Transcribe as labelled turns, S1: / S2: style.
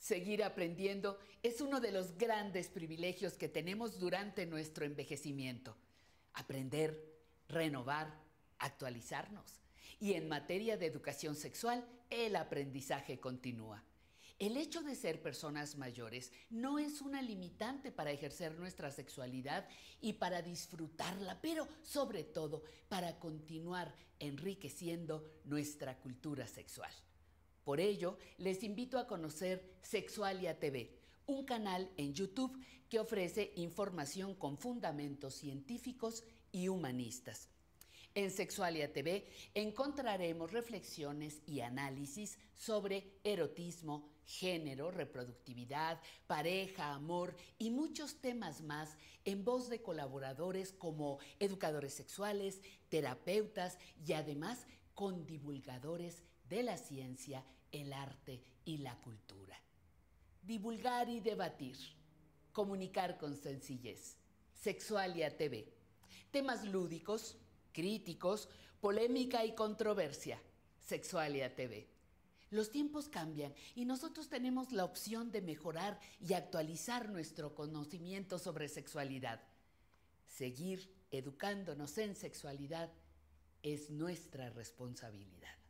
S1: Seguir aprendiendo es uno de los grandes privilegios que tenemos durante nuestro envejecimiento. Aprender, renovar, actualizarnos. Y en materia de educación sexual, el aprendizaje continúa. El hecho de ser personas mayores no es una limitante para ejercer nuestra sexualidad y para disfrutarla, pero sobre todo para continuar enriqueciendo nuestra cultura sexual. Por ello, les invito a conocer Sexualia TV, un canal en YouTube que ofrece información con fundamentos científicos y humanistas. En Sexualia TV encontraremos reflexiones y análisis sobre erotismo, género, reproductividad, pareja, amor y muchos temas más en voz de colaboradores como educadores sexuales, terapeutas y además con divulgadores de la ciencia, el arte y la cultura. Divulgar y debatir. Comunicar con sencillez. Sexualia TV. Temas lúdicos, críticos, polémica y controversia. Sexualia TV. Los tiempos cambian y nosotros tenemos la opción de mejorar y actualizar nuestro conocimiento sobre sexualidad. Seguir educándonos en sexualidad es nuestra responsabilidad.